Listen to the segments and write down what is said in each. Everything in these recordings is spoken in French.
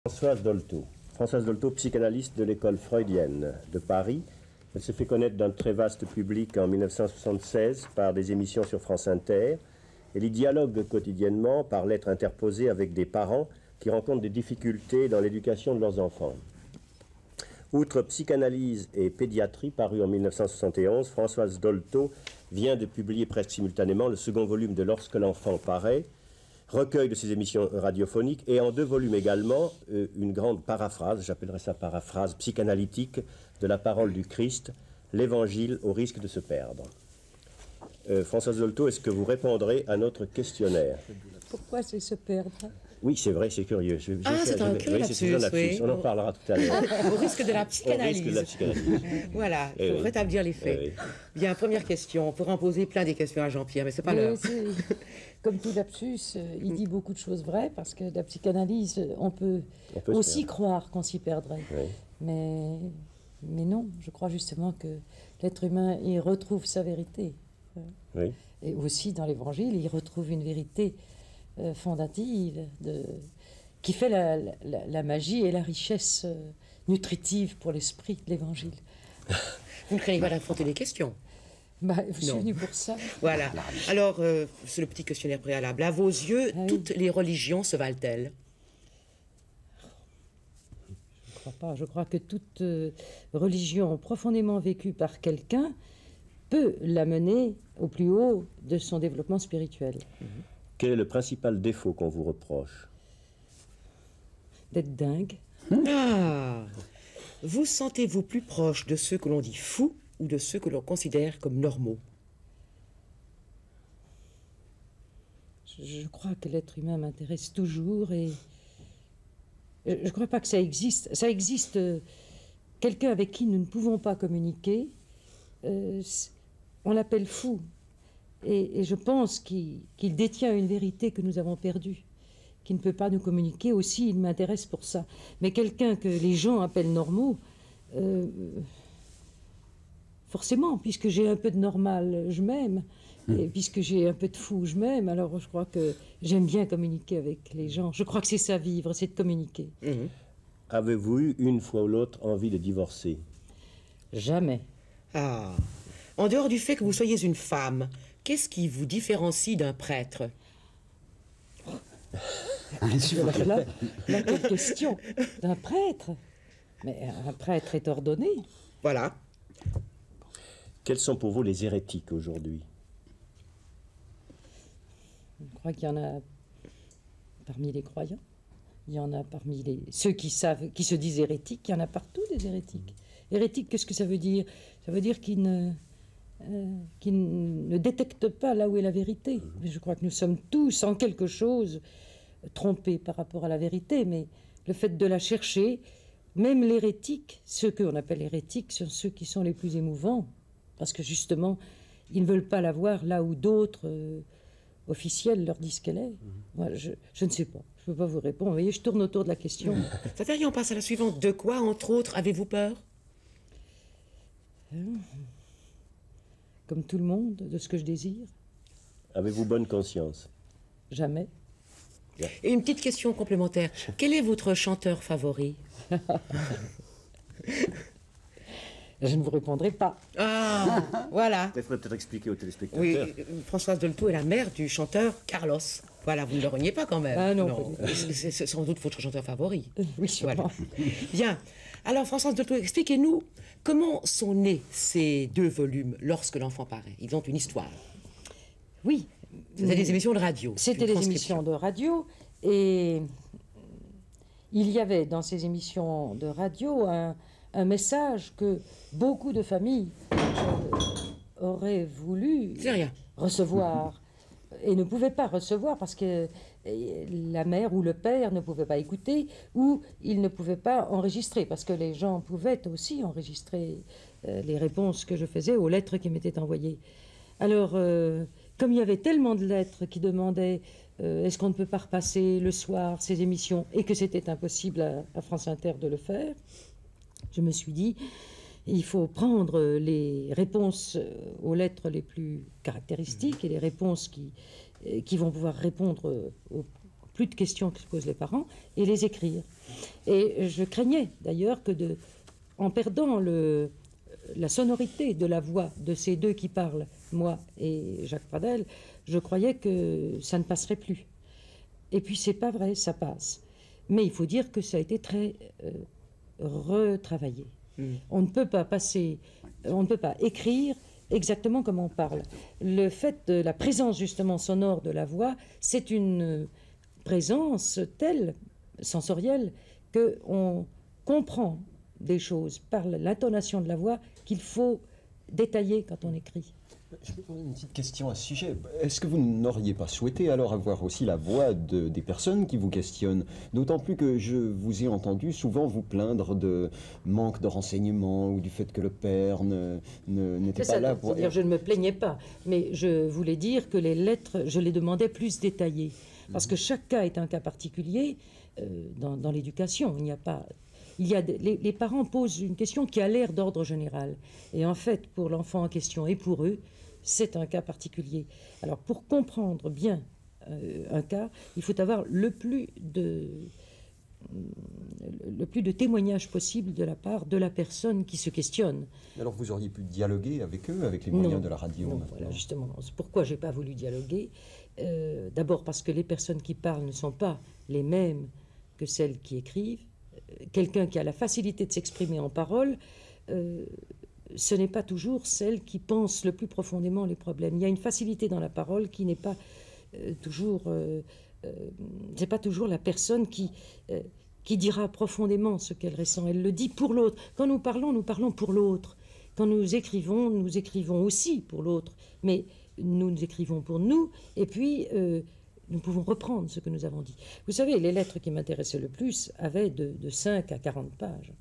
Françoise Dolto. Françoise Dolto, psychanalyste de l'école freudienne de Paris. Elle se fait connaître d'un très vaste public en 1976 par des émissions sur France Inter. Elle y dialogue quotidiennement par lettres interposées avec des parents qui rencontrent des difficultés dans l'éducation de leurs enfants. Outre Psychanalyse et Pédiatrie, paru en 1971, Françoise Dolto vient de publier presque simultanément le second volume de Lorsque l'enfant paraît, recueil de ses émissions radiophoniques, et en 2 volumes également, une grande paraphrase, j'appellerais ça paraphrase psychanalytique, de la parole du Christ, l'Évangile au risque de se perdre. Françoise Dolto, est-ce que vous répondrez à notre questionnaire? Pourquoi c'est se perdre? Oui, c'est vrai, c'est curieux. C'est un curieux lapsus, oui. On en parlera tout à l'heure. Au risque de la psychanalyse. Au risque de la psychanalyse. Voilà, il faut rétablir les faits. Bien, première question. On pourrait en poser plein des questions à Jean-Pierre, mais c'est pas l'heure. Comme tout lapsus, il dit beaucoup de choses vraies, parce que la psychanalyse, on peut aussi croire qu'on s'y perdrait. Oui. Mais non, je crois justement que l'être humain, il retrouve sa vérité. Oui. Et aussi, dans l'Évangile, il retrouve une vérité fondative qui fait la magie et la richesse nutritive pour l'esprit de l'Évangile. Vous ne craignez pas d'affronter les questions? Je suis venu pour ça. Voilà. Alors, c'est le petit questionnaire préalable. À vos yeux, toutes les religions se valent-elles? Je ne crois pas. Je crois que toute religion profondément vécue par quelqu'un peut l'amener au plus haut de son développement spirituel. Quel est le principal défaut qu'on vous reproche? D'être dingue. Ah! Vous sentez-vous plus proche de ceux que l'on dit fous ou de ceux que l'on considère comme normaux? Je crois que l'être humain m'intéresse toujours et je ne crois pas que ça existe. Ça existe quelqu'un avec qui nous ne pouvons pas communiquer. On l'appelle fou. Et je pense qu'il détient une vérité que nous avons perdue, qui ne peut pas nous communiquer. Aussi, il m'intéresse pour ça. Mais quelqu'un que les gens appellent normaux, forcément, puisque j'ai un peu de normal, je m'aime. Et puisque j'ai un peu de fou, je m'aime. Alors je crois que j'aime bien communiquer avec les gens. Je crois que c'est ça, vivre, c'est de communiquer. Avez-vous eu, une fois ou l'autre, envie de divorcer? Jamais. Ah. En dehors du fait que vous soyez une femme, qu'est-ce qui vous différencie d'un prêtre? Là, quelle question? D'un prêtre? Mais un prêtre est ordonné. Voilà. Quels sont pour vous les hérétiques aujourd'hui? Je crois qu'il y en a parmi les croyants. Il y en a parmi ceux qui se disent hérétiques. Il y en a partout des hérétiques. Hérétique, qu'est-ce que ça veut dire? Ça veut dire qu'ils ne détectent pas là où est la vérité. Je crois que nous sommes tous en quelque chose trompés par rapport à la vérité, mais le fait de la chercher, même l'hérétique, ceux qu'on appelle hérétiques, sont ceux qui sont les plus émouvants, parce que justement, ils ne veulent pas la voir là où d'autres officiels leur disent qu'elle est. Moi, je ne sais pas, je ne peux pas vous répondre. Vous voyez, je tourne autour de la question. Valérie, on passe à la suivante. De quoi, entre autres, avez-vous peur? Comme tout le monde, de ce que je désire. Avez-vous bonne conscience? Jamais. Et une petite question complémentaire. Quel est votre chanteur favori? Je ne vous répondrai pas. Ah, voilà. Il faudrait peut-être expliquer aux téléspectateurs. Oui, Françoise Dolto est la mère du chanteur Carlos. Voilà, vous ne le reniez pas quand même. Ah non. C'est sans doute votre chanteur favori. Oui, sûrement. Voilà. Bien. Alors, Françoise Dolto, expliquez-nous comment sont nés ces 2 volumes, Lorsque l'enfant paraît. Ils ont une histoire. Oui. C'était des émissions de radio. C'était des émissions de radio et il y avait dans ces émissions de radio un message que beaucoup de familles auraient voulu recevoir et ne pouvaient pas recevoir parce que la mère ou le père ne pouvaient pas écouter ou ils ne pouvaient pas enregistrer parce que les gens pouvaient aussi enregistrer les réponses que je faisais aux lettres qui m'étaient envoyées. Alors, comme il y avait tellement de lettres qui demandaient est-ce qu'on ne peut pas repasser le soir ces émissions et que c'était impossible à France Inter de le faire, je me suis dit, il faut prendre les réponses aux lettres les plus caractéristiques et les réponses qui vont pouvoir répondre aux plus de questions que se posent les parents et les écrire. Et je craignais d'ailleurs que, en perdant la sonorité de la voix de ces deux qui parlent, moi et Jacques Pradel, je croyais que ça ne passerait plus. Et puis c'est pas vrai, ça passe. Mais il faut dire que ça a été très retravaillé. On ne peut pas on ne peut pas écrire exactement comme on parle. Le fait de la présence justement sonore de la voix, c'est une présence telle, sensorielle, qu'on comprend des choses par l'intonation de la voix qu'il faut détailler quand on écrit. Je peux poser une petite question à ce sujet. Est-ce que vous n'auriez pas souhaité alors avoir aussi la voix des personnes qui vous questionnent? D'autant plus que je vous ai entendu souvent vous plaindre de manque de renseignements ou du fait que le père n'était pas là pour... C'est-à-dire, je ne me plaignais pas, mais je voulais dire que les lettres, je les demandais plus détaillées. Parce que chaque cas est un cas particulier dans l'éducation. Les parents posent une question qui a l'air d'ordre général. Et en fait, pour l'enfant en question et pour eux, c'est un cas particulier. Alors, pour comprendre bien un cas, il faut avoir le plus de témoignages possible de la part de la personne qui se questionne. Alors, vous auriez pu dialoguer avec eux, avec les moyens de la radio? Non, voilà, justement. C'est pourquoi je n'ai pas voulu dialoguer. D'abord parce que les personnes qui parlent ne sont pas les mêmes que celles qui écrivent. Quelqu'un qui a la facilité de s'exprimer en parole, ce n'est pas toujours celle qui pense le plus profondément les problèmes. Il y a une facilité dans la parole qui n'est pas toujours... c'est pas toujours la personne qui dira profondément ce qu'elle ressent. Elle le dit pour l'autre. Quand nous parlons pour l'autre. Quand nous écrivons aussi pour l'autre. Mais nous écrivons pour nous, et puis... nous pouvons reprendre ce que nous avons dit. Vous savez, les lettres qui m'intéressaient le plus avaient de 5 à 40 pages.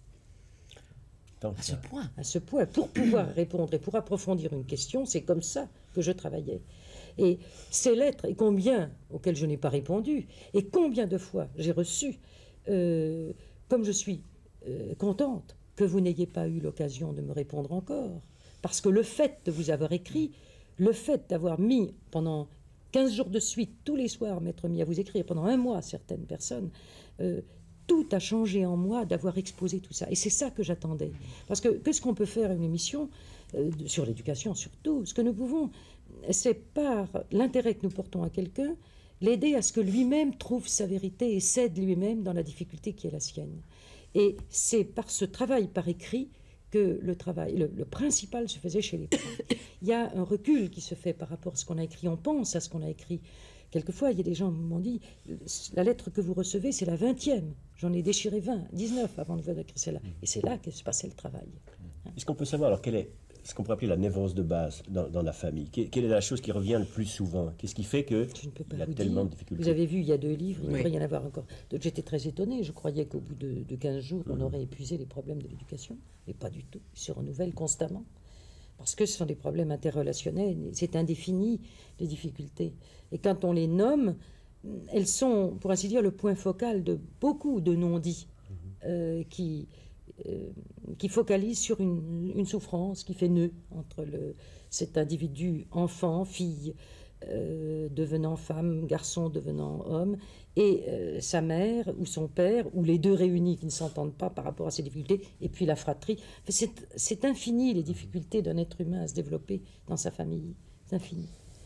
À ce point. À ce point. Pour pouvoir répondre et pour approfondir une question, c'est comme ça que je travaillais. Et ces lettres, et combien auxquelles je n'ai pas répondu, et combien de fois j'ai reçu, comme je suis contente que vous n'ayez pas eu l'occasion de me répondre encore. Parce que le fait de vous avoir écrit, le fait d'avoir mis pendant 15 jours de suite, tous les soirs, m'être mis à vous écrire pendant 1 mois, certaines personnes, tout a changé en moi d'avoir exposé tout ça. Et c'est ça que j'attendais. Parce que qu'est-ce qu'on peut faire une émission sur l'éducation surtout? Ce que nous pouvons, c'est par l'intérêt que nous portons à quelqu'un, l'aider à ce que lui-même trouve sa vérité et s'aide lui-même dans la difficulté qui est la sienne. Et c'est par ce travail par écrit que le principal se faisait chez les parents. Il y a un recul qui se fait par rapport à ce qu'on a écrit. On pense à ce qu'on a écrit. Quelquefois, il y a des gens qui m'ont dit « La lettre que vous recevez, c'est la 20e. J'en ai déchiré 19 avant de vous écrire celle-là. » Et c'est là que se passait le travail. Est-ce qu'on peut savoir alors quelle est ce qu'on pourrait appeler la névrose de base dans la famille? Quelle est la chose qui revient le plus souvent? Qu'est-ce qui fait qu'il y a tellement de difficultés? Vous avez vu, il y a 2 livres, il devrait y en avoir encore. J'étais très étonnée. Je croyais qu'au bout de 15 jours, on aurait épuisé les problèmes de l'éducation. Mais pas du tout. Ils se renouvellent constamment. Parce que ce sont des problèmes interrelationnels. C'est indéfini, les difficultés. Et quand on les nomme, elles sont, pour ainsi dire, le point focal de beaucoup de non-dits qui focalisent sur une souffrance qui fait nœud entre cet individu, enfant, fille, devenant femme, garçon devenant homme, et sa mère ou son père, ou les deux réunis qui ne s'entendent pas par rapport à ces difficultés, et puis la fratrie. C'est infini, les difficultés d'un être humain à se développer dans sa famille. C'est infini.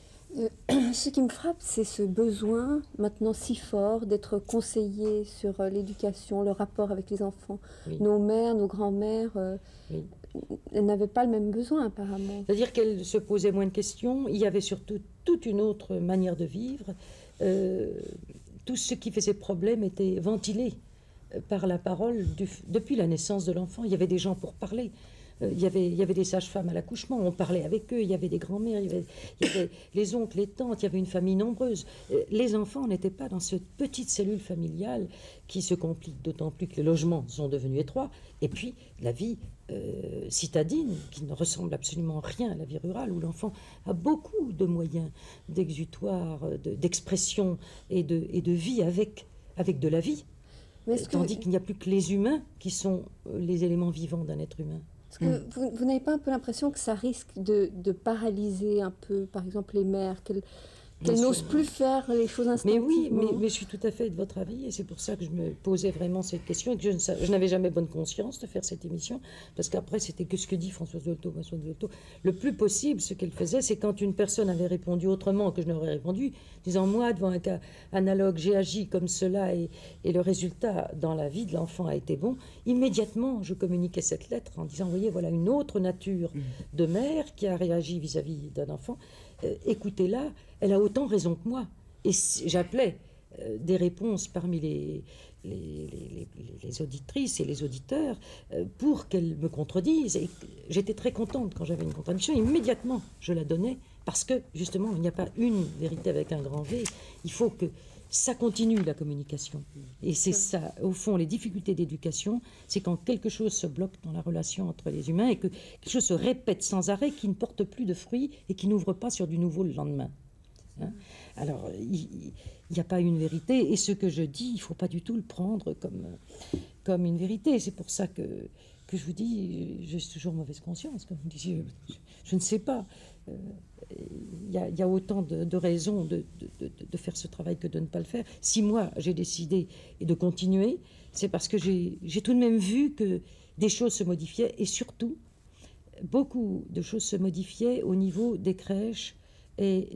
Ce qui me frappe, c'est ce besoin maintenant si fort d'être conseillé sur l'éducation, le rapport avec les enfants. Oui. Nos mères, nos grands-mères, elles n'avaient pas le même besoin apparemment. C'est-à-dire qu'elles se posaient moins de questions. Il y avait surtout toute une autre manière de vivre. Tout ce qui faisait problème était ventilé par la parole depuis la naissance de l'enfant. Il y avait des gens pour parler. Il y avait des sages-femmes à l'accouchement, on parlait avec eux, il y avait des grands-mères, il y avait les oncles, les tantes, il y avait une famille nombreuse. Les enfants n'étaient pas dans cette petite cellule familiale qui se complique, d'autant plus que les logements sont devenus étroits, et puis la vie citadine, qui ne ressemble absolument à rien à la vie rurale, où l'enfant a beaucoup de moyens d'exutoire, d'expression et de vie avec de la vie, tandis qu'il n'y a plus que les humains qui sont les éléments vivants d'un être humain. Parce que vous n'avez pas un peu l'impression que ça risque de paralyser un peu, par exemple, les mères, qu'elle n'ose plus faire les choses instinctivement. Mais oui, mais je suis tout à fait de votre avis, et c'est pour ça que je me posais vraiment cette question, et que je n'avais jamais bonne conscience de faire cette émission, parce qu'après, c'était que ce que dit Françoise Dolto. Le plus possible, ce qu'elle faisait, c'est quand une personne avait répondu autrement que je n'aurais répondu, disant, moi, devant un cas analogue, j'ai agi comme cela, et le résultat dans la vie de l'enfant a été bon, immédiatement, je communiquais cette lettre en disant, voyez, voilà une autre nature de mère qui a réagi vis-à-vis d'un enfant. Écoutez-la, elle a autant raison que moi. Et j'appelais des réponses parmi les auditrices et les auditeurs pour qu'elles me contredisent. Et j'étais très contente quand j'avais une contradiction. Immédiatement, je la donnais parce que, justement, il n'y a pas une vérité avec un grand V. Il faut que ça continue, la communication. Et c'est ça, au fond, les difficultés d'éducation, c'est quand quelque chose se bloque dans la relation entre les humains et que quelque chose se répète sans arrêt, qui ne porte plus de fruits et qui n'ouvre pas sur du nouveau le lendemain. Hein? Alors, il n'y a pas une vérité, et ce que je dis, il ne faut pas du tout le prendre comme une vérité. C'est pour ça que je vous dis, j'ai toujours mauvaise conscience, comme vous disiez, je ne sais pas. Il y a autant de raisons de faire ce travail que de ne pas le faire. Si moi, j'ai décidé de continuer, c'est parce que j'ai tout de même vu que des choses se modifiaient, et surtout, beaucoup de choses se modifiaient au niveau des crèches et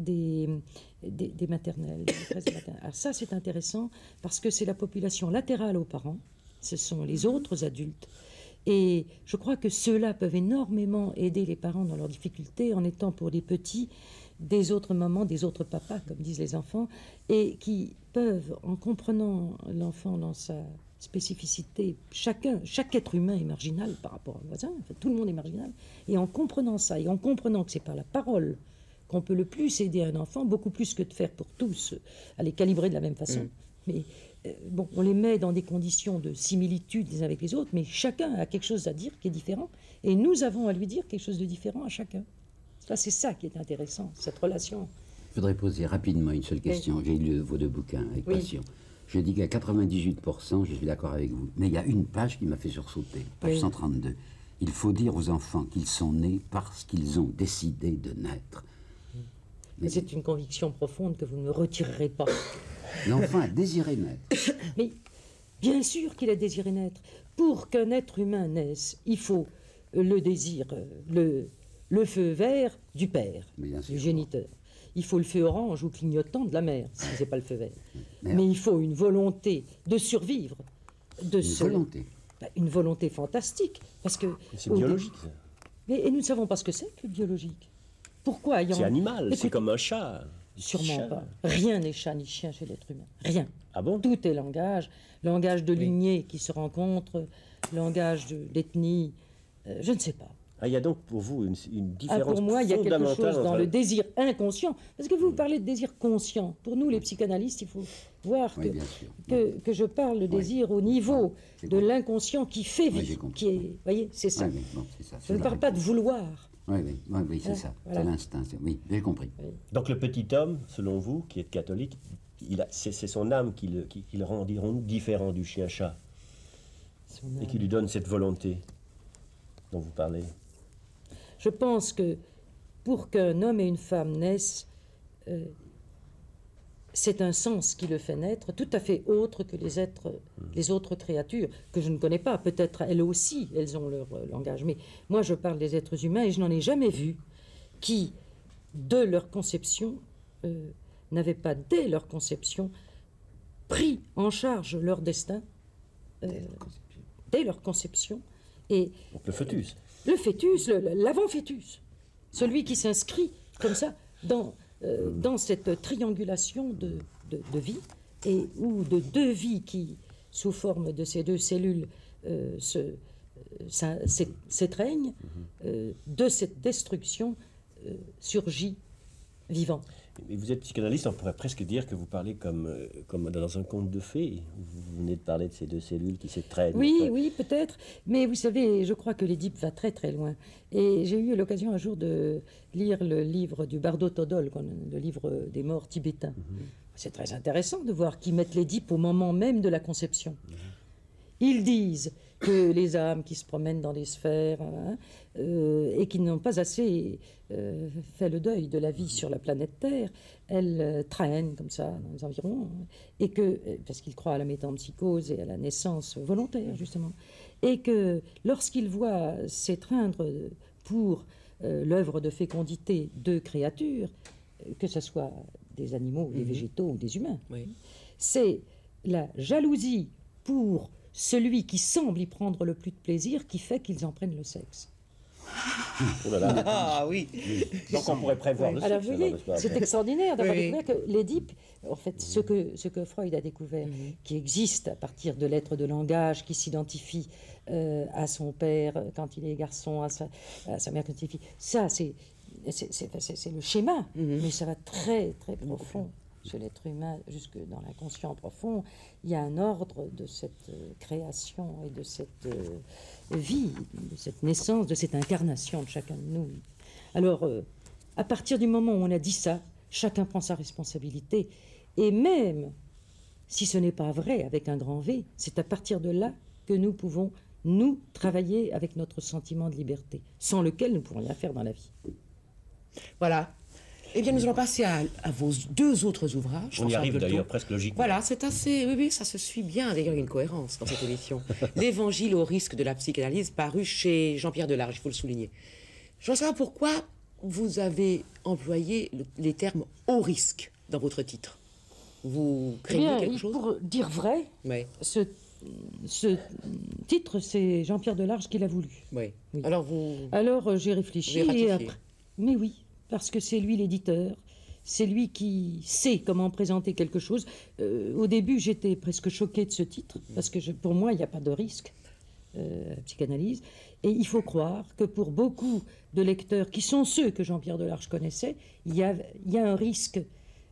des maternelles. Alors ça, c'est intéressant, parce que c'est la population latérale aux parents, ce sont les autres adultes. Et je crois que ceux-là peuvent énormément aider les parents dans leurs difficultés en étant pour les petits des autres mamans, des autres papas, comme disent les enfants, et qui peuvent, en comprenant l'enfant dans sa spécificité, chaque être humain est marginal par rapport au voisin, en fait, tout le monde est marginal, et en comprenant ça, et en comprenant que c'est par la parole qu'on peut le plus aider un enfant, beaucoup plus que de faire pour tous, à les calibrer de la même façon. Mais bon, on les met dans des conditions de similitude les uns avec les autres, mais chacun a quelque chose à dire qui est différent, et nous avons à lui dire quelque chose de différent à chacun. C'est ça qui est intéressant, cette relation. Je voudrais poser rapidement une seule question. Oui. J'ai lu vos deux bouquins avec passion. Je dis qu'à 98%, je suis d'accord avec vous. Mais il y a une page qui m'a fait sursauter, page 132. Il faut dire aux enfants qu'ils sont nés parce qu'ils ont décidé de naître. Mais c'est une conviction profonde que vous ne me retirerez pas. L'enfant a désiré naître. Mais bien sûr qu'il a désiré naître. Pour qu'un être humain naisse, il faut le désir, le feu vert du père, du géniteur. Il faut le feu orange ou clignotant de la mère, si ce n'est pas le feu vert. Mais il faut une volonté de survivre. Volonté. Une volonté fantastique. Parce que c'est biologique, ça. Et nous ne savons pas ce que c'est que le biologique. Pourquoi C'est animal, c'est comme un chat. Sûrement pas. Rien n'est chat ni chien chez l'être humain. Rien. Ah bon? Tout est langage. Langage de lignée qui se rencontre, langage d'ethnie. Je ne sais pas. Ah, il y a donc pour vous une différence pour moi, il y a quelque chose dans entre... le désir inconscient. Parce que vous parlez de désir conscient. Pour nous, les psychanalystes, il faut voir que je parle de désir au niveau de l'inconscient qui fait vivre. Vous voyez, c'est ça. Je ne parle pas de vouloir. Oui, c'est ça. Voilà. C'est l'instinct. Oui, j'ai compris. Oui. Donc le petit homme, selon vous, qui est catholique, c'est son âme qui le rend, dirons-nous, différent du chien-chat. Et qui lui donne cette volonté dont vous parlez. Je pense que pour qu'un homme et une femme naissent, c'est un sens qui le fait naître, tout à fait autre que les autres créatures, que je ne connais pas. Peut-être elles aussi, elles ont leur langage. Mais moi, je parle des êtres humains et je n'en ai jamais vu qui, de leur conception, n'avaient pas, dès leur conception, pris en charge leur destin, dès leur conception. Et, donc le fœtus. Le fœtus, l'avant-fœtus. Celui qui s'inscrit comme ça dans cette triangulation de vie, ou de deux vies qui, sous forme de ces deux cellules, s'étreignent, de cette destruction surgit vivant. Mais vous êtes psychanalyste, on pourrait presque dire que vous parlez comme dans un conte de fées. Vous venez de parler de ces deux cellules qui s'étreignent. Oui, peut-être. Mais vous savez, je crois que l'Édipe va très très loin. Et j'ai eu l'occasion un jour de lire le livre du Bardo Todol, le livre des morts tibétains. C'est très intéressant de voir qu'ils mettent l'Édipe au moment même de la conception. Ils disent que les âmes qui se promènent dans les sphères et qui n'ont pas assez fait le deuil de la vie sur la planète Terre, elles traînent comme ça dans les environs, et que, parce qu'ils croient à la métempsychose et à la naissance volontaire, justement, et que lorsqu'ils voient s'étreindre pour l'œuvre de fécondité de créatures, que ce soit des animaux, des végétaux ou des humains, c'est la jalousie pour celui qui semble y prendre le plus de plaisir qui fait qu'ils en prennent le sexe. Oh là là. Ah oui. Donc on pourrait prévoir le Alors sexe, vous voyez, n'est-ce pas? c'est extraordinaire d'avoir Oui. découvert que l'Édipe, en fait, ce que Freud a découvert, qui existe à partir de l'être de langage, qui s'identifie à son père quand il est garçon, à sa mère quand il est fille, ça c'est le schéma, mais ça va très très profond chez l'être humain, jusque dans l'inconscient profond. Il y a un ordre de cette création et de cette vie, de cette naissance, de cette incarnation de chacun de nous. Alors, à partir du moment où on a dit ça, chacun prend sa responsabilité. Et même si ce n'est pas vrai avec un grand V, c'est à partir de là que nous pouvons, nous, travailler avec notre sentiment de liberté, sans lequel nous ne pouvons rien faire dans la vie. Voilà. Eh bien, nous allons passer à vos deux autres ouvrages. On y arrive Dolto. d'ailleurs presque logiquement. Voilà, c'est assez... Oui, oui, ça se suit bien. D'ailleurs, il y a une cohérence dans cette émission. L'Évangile au risque de la psychanalyse, paru chez Jean-Pierre Delarge, il faut le souligner. Je veux savoir pourquoi vous avez employé les termes « au risque » dans votre titre. Vous craignez quelque chose? Pour dire vrai, Oui, ce titre, c'est Jean-Pierre Delarge qui l'a voulu. oui. Oui. Alors, vous... Alors j'ai réfléchi Vous avez et ratifié. après... Mais oui, parce que c'est lui l'éditeur, c'est lui qui sait comment présenter quelque chose. Au début, j'étais presque choquée de ce titre, parce que pour moi, il n'y a pas de risque, psychanalyse. Et il faut croire que pour beaucoup de lecteurs, qui sont ceux que Jean-Pierre Delarge connaissait, il y a un risque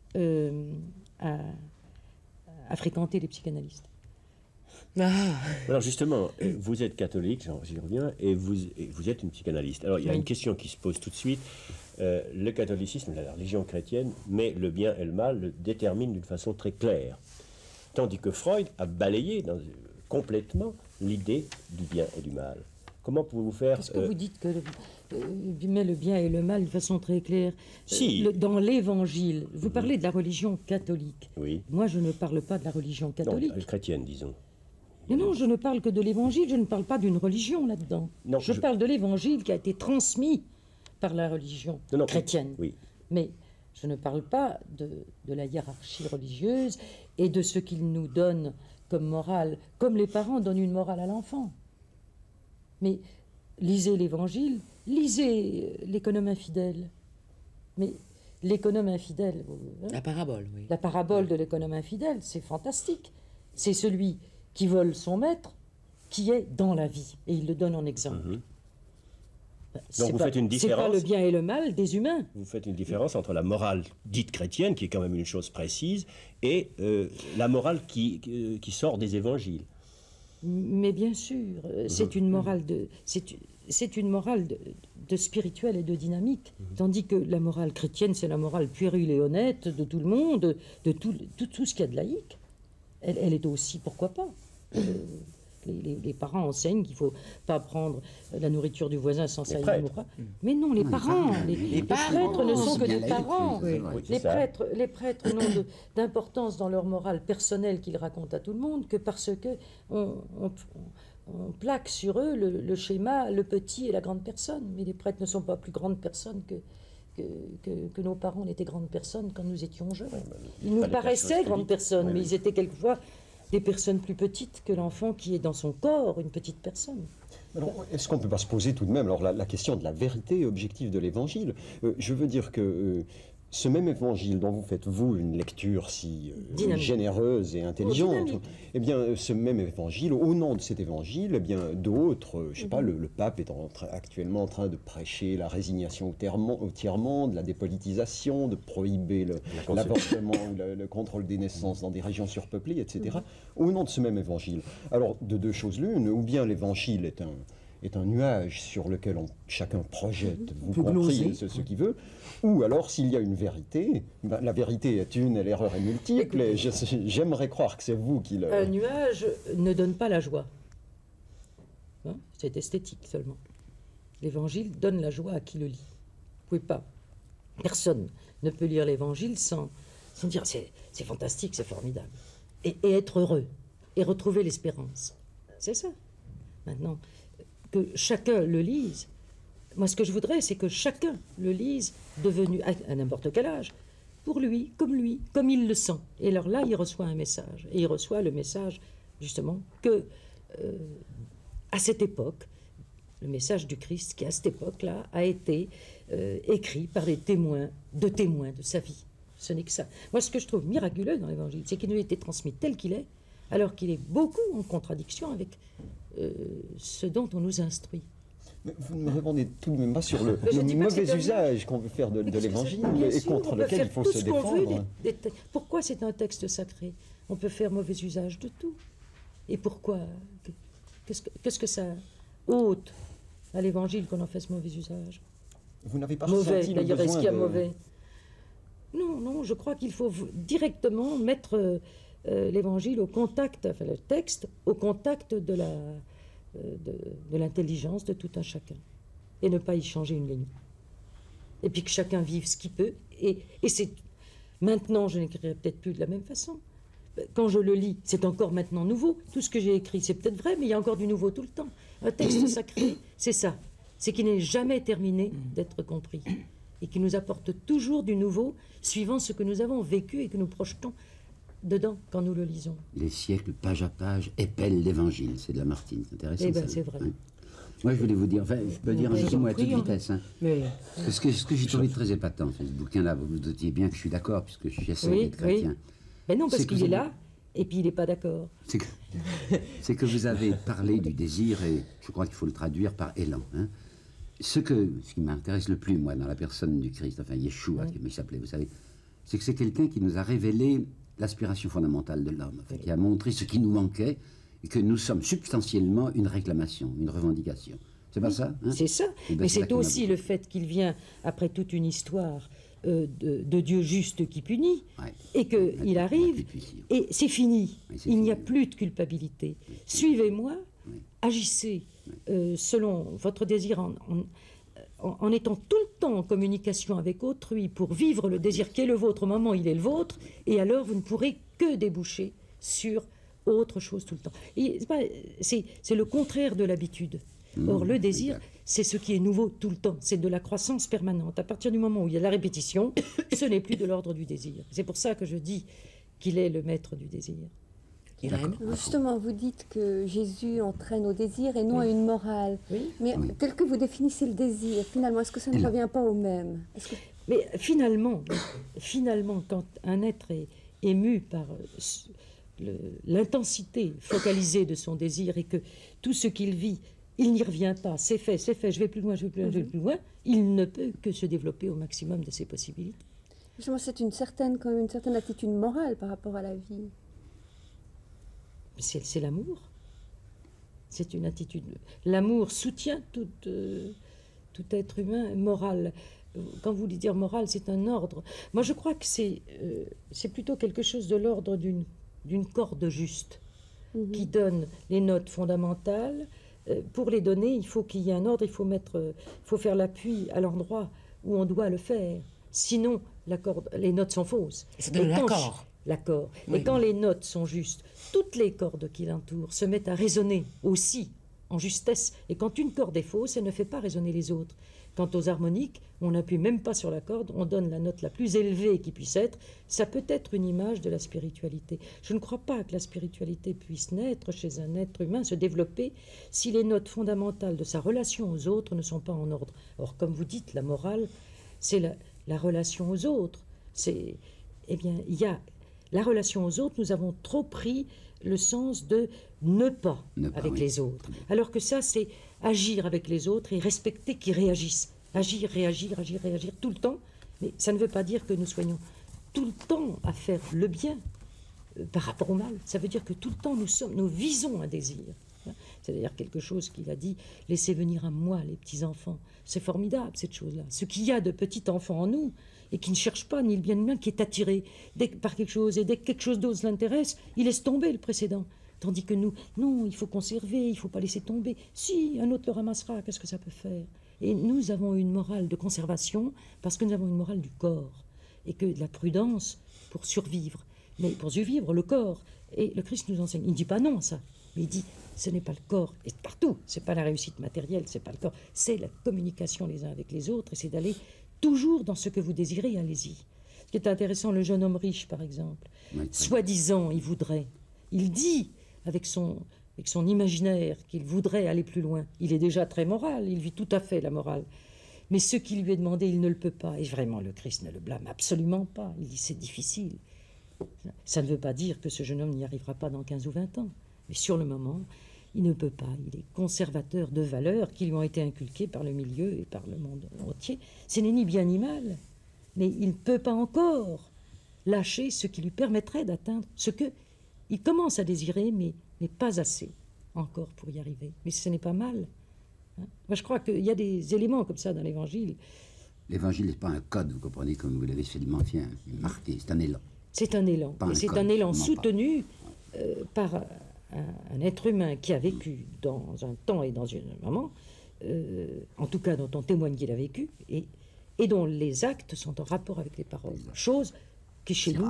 à fréquenter les psychanalystes. Ah, Alors justement, vous êtes catholique, j'y reviens, et vous êtes une psychanalyste. Alors il y a Oui. une question qui se pose tout de suite. Le catholicisme, la religion chrétienne, mais le bien et le mal le déterminent d'une façon très claire. Tandis que Freud a balayé complètement l'idée du bien et du mal. Comment pouvez-vous faire... Qu'est-ce que vous dites que met le bien et le mal de façon très claire? Si. Dans l'Évangile, vous parlez de la religion catholique. Oui. Moi, je ne parle pas de la religion Non, catholique. chrétienne, disons. Mais non, je ne parle que de l'Évangile, je ne parle pas d'une religion là-dedans. Non, je parle de l'Évangile qui a été transmis par la religion chrétienne. Oui. Mais je ne parle pas de la hiérarchie religieuse et de ce qu'il nous donne comme morale, comme les parents donnent une morale à l'enfant. Mais lisez l'Évangile, lisez l'économe infidèle. Mais l'économe infidèle... la parabole, oui. La parabole de l'économe infidèle, c'est fantastique. C'est celui qui vole son maître, qui est dans la vie. Et il le donne en exemple. Donc vous faites une C'est pas différence. le bien et le mal des humains. Vous faites une différence entre la morale dite chrétienne, qui est quand même une chose précise, et la morale qui sort des évangiles. Mais bien sûr, c'est une morale c'est une morale de spirituel et de dynamique. Tandis que la morale chrétienne, c'est la morale puérile et honnête de tout le monde, de tout ce qu'il y a de laïque. Elle est aussi, pourquoi pas. Les parents enseignent qu'il ne faut pas prendre la nourriture du voisin sans sa prêtres. Mais non, les parents, les prêtres ne sont que bien des laïque, parents. oui, c'est vrai. Oui, c'est Les ça. prêtres n'ont d'importance dans leur morale personnelle qu'ils racontent à tout le monde que parce que on plaque sur eux le schéma, le petit et la grande personne. Mais les prêtres ne sont pas plus grandes personnes que nos parents n'étaient grandes personnes quand nous étions jeunes. Ils nous Pas des paraissaient personnes grandes publiques. personnes, Oui, mais oui. ils étaient quelquefois des personnes plus petites que l'enfant qui est dans son corps, une petite personne. Alors, est-ce qu'on ne peut pas se poser tout de même alors, la question de la vérité objective de l'Évangile? Je veux dire que ce même Évangile dont vous faites, vous, une lecture si Dynamique. généreuse et intelligente, dynamique. eh bien, ce même Évangile, au nom de cet Évangile, eh bien, d'autres, je sais pas, le pape est actuellement en train de prêcher la résignation au tiers-monde, la dépolitisation, de prohiber l'avortement, le contrôle des naissances dans des régions surpeuplées, etc. Au nom de ce même Évangile. Alors, de deux choses l'une, ou bien l'Évangile est un nuage sur lequel chacun projette, vous peut compris, gloser. ce qu'il veut, ou alors s'il y a une vérité, ben, la vérité est une et l'erreur est multiple, et j'aimerais croire que c'est vous qui le... Un nuage ne donne pas la joie. hein, c'est esthétique seulement. L'Évangile donne la joie à qui le lit. Vous pouvez pas. Personne ne peut lire l'Évangile sans dire c'est fantastique, c'est formidable. Et être heureux, et retrouver l'espérance. C'est ça. Maintenant, que chacun le lise. Moi, ce que je voudrais, c'est que chacun le lise, devenu à n'importe quel âge, pour lui, comme il le sent. Et alors là, il reçoit un message. Et il reçoit le message, justement, que, à cette époque, le message du Christ, qui à cette époque-là a été écrit par des témoins de sa vie. Ce n'est que ça. Moi, ce que je trouve miraculeux dans l'Évangile, c'est qu'il nous a été transmis tel qu'il est, alors qu'il est beaucoup en contradiction avec ce dont on nous instruit. Mais vous ne me répondez tout de même pas sur le mauvais usage qu'on veut faire de l'Évangile et contre lequel il faut se défendre. Pourquoi c'est un texte sacré? On peut faire mauvais usage de tout. Et pourquoi? Qu'est-ce que ça ôte à l'Évangile qu'on en fasse mauvais usage? Vous n'avez pas mauvais, ressenti le d'ailleurs, est-ce besoin qu'il y a de... mauvais? Non, je crois qu'il faut directement mettre l'Évangile au contact, enfin le texte, au contact de l'intelligence de tout un chacun. Et ne pas y changer une ligne. Et puis que chacun vive ce qu'il peut. Et c'est... Maintenant, je n'écrirai peut-être plus de la même façon. Quand je le lis, c'est encore maintenant nouveau. Tout ce que j'ai écrit, c'est peut-être vrai, mais il y a encore du nouveau tout le temps. Un texte sacré, c'est ça. C'est qu'il n'est jamais terminé d'être compris. Et qui nous apporte toujours du nouveau, suivant ce que nous avons vécu et que nous projetons dedans quand nous le lisons. Les siècles, page à page, épellent l'Évangile. C'est de Lamartine, c'est intéressant. Eh bien, c'est vrai. Ouais. Moi, je voulais vous dire, enfin, je peux dire un petit mot à toute vitesse. Hein. Mais... Ce que j'ai trouvé très épatant, ce bouquin-là, vous vous doutiez bien que je suis d'accord, puisque je suis assez d'être chrétien. Mais non, parce qu'il est là, et puis il n'est pas d'accord. C'est que vous avez parlé du désir, et je crois qu'il faut le traduire par élan. Hein. Ce qui m'intéresse le plus, moi, dans la personne du Christ, enfin Yeshua, comme il s'appelait, vous savez, c'est que c'est quelqu'un qui nous a révélé l'aspiration fondamentale de l'homme, enfin, qui a montré ce qui nous manquait, et que nous sommes substantiellement une réclamation, une revendication. C'est pas ça, hein? C'est ça, mais c'est aussi le fait qu'il vient, après toute une histoire de Dieu juste qui punit, et qu'il arrive, et c'est fini. Il n'y a plus de culpabilité. Suivez-moi, agissez selon votre désir en étant tout le temps en communication avec autrui pour vivre le désir qui est le vôtre au moment où il est le vôtre, et alors vous ne pourrez que déboucher sur autre chose tout le temps. C'est le contraire de l'habitude. Or, le désir, c'est ce qui est nouveau tout le temps. C'est de la croissance permanente. À partir du moment où il y a la répétition, ce n'est plus de l'ordre du désir. C'est pour ça que je dis qu'il est le maître du désir. Justement, vous dites que Jésus entraîne au désir et non à une morale. Oui. Mais tel que vous définissez le désir, finalement, est-ce que ça ne revient pas au même? Mais finalement, quand un être est ému par l'intensité focalisée de son désir et que tout ce qu'il vit, il n'y revient pas, c'est fait, je vais plus loin, je vais plus loin, il ne peut que se développer au maximum de ses possibilités. Justement, c'est quand même une certaine attitude morale par rapport à la vie. C'est l'amour. C'est une attitude. L'amour soutient tout être humain moral. Quand vous voulez dire moral, c'est un ordre. Moi, je crois que c'est plutôt quelque chose de l'ordre d'une corde juste qui donne les notes fondamentales. Pour les donner, il faut qu'il y ait un ordre, il faut faire l'appui à l'endroit où on doit le faire. Sinon, les notes sont fausses. C'est de l'accord. L'accord. Oui. Et quand les notes sont justes, toutes les cordes qui l'entourent se mettent à résonner aussi en justesse. Et quand une corde est fausse, elle ne fait pas résonner les autres. Quant aux harmoniques, on n'appuie même pas sur la corde, on donne la note la plus élevée qui puisse être. Ça peut être une image de la spiritualité. Je ne crois pas que la spiritualité puisse naître chez un être humain, se développer, si les notes fondamentales de sa relation aux autres ne sont pas en ordre. Or, comme vous dites, la morale, c'est la relation aux autres. Eh bien, il y a la relation aux autres, nous avons trop pris le sens de ne pas avec les autres. Alors que ça, c'est agir avec les autres et respecter qu'ils réagissent. Agir, réagir tout le temps. Mais ça ne veut pas dire que nous soyons tout le temps à faire le bien par rapport au mal. Ça veut dire que tout le temps, nous visons un désir. C'est d'ailleurs quelque chose qu'il a dit, laissez venir à moi les petits-enfants. C'est formidable, cette chose-là. Ce qu'il y a de petits-enfants en nous, et qui ne cherche pas ni le bien ni le mal, qui est attiré par quelque chose, et dès que quelque chose d'autre l'intéresse, il laisse tomber le précédent. Tandis que nous, non, il faut conserver, il ne faut pas laisser tomber. Si un autre le ramassera, qu'est-ce que ça peut faire? Et nous avons une morale de conservation parce que nous avons une morale du corps. Et que de la prudence pour survivre. Mais pour survivre, le corps. Et le Christ nous enseigne. Il ne dit pas non à ça. Mais il dit, ce n'est pas le corps. Et partout, ce n'est pas la réussite matérielle, ce n'est pas le corps. C'est la communication les uns avec les autres. Et c'est d'aller toujours dans ce que vous désirez, allez-y. Ce qui est intéressant, le jeune homme riche, par exemple. Soi-disant, il voudrait. Il dit, avec son imaginaire, qu'il voudrait aller plus loin. Il est déjà très moral. Il vit tout à fait la morale. Mais ce qui lui est demandé, il ne le peut pas. Et vraiment, le Christ ne le blâme absolument pas. Il dit, c'est difficile. Ça ne veut pas dire que ce jeune homme n'y arrivera pas dans 15 ou 20 ans. Mais sur le moment, il ne peut pas. Il est conservateur de valeurs qui lui ont été inculquées par le milieu et par le monde entier. Ce n'est ni bien ni mal. Mais il ne peut pas encore lâcher ce qui lui permettrait d'atteindre ce qu'il commence à désirer, mais pas assez encore pour y arriver. Mais ce n'est pas mal. Moi, je crois qu'il y a des éléments comme ça dans l'Évangile. L'Évangile n'est pas un code, vous comprenez, comme vous l'avez sédimenté, marqué. C'est un élan. C'est un élan. Et c'est un élan soutenu par un être humain qui a vécu dans un temps et dans un moment, en tout cas dont on témoigne qu'il a vécu, et dont les actes sont en rapport avec les paroles. Chose qui, chez nous,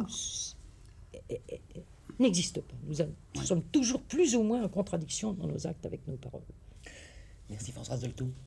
n'existe pas. Nous sommes toujours plus ou moins en contradiction dans nos actes avec nos paroles. Merci Françoise Dolto.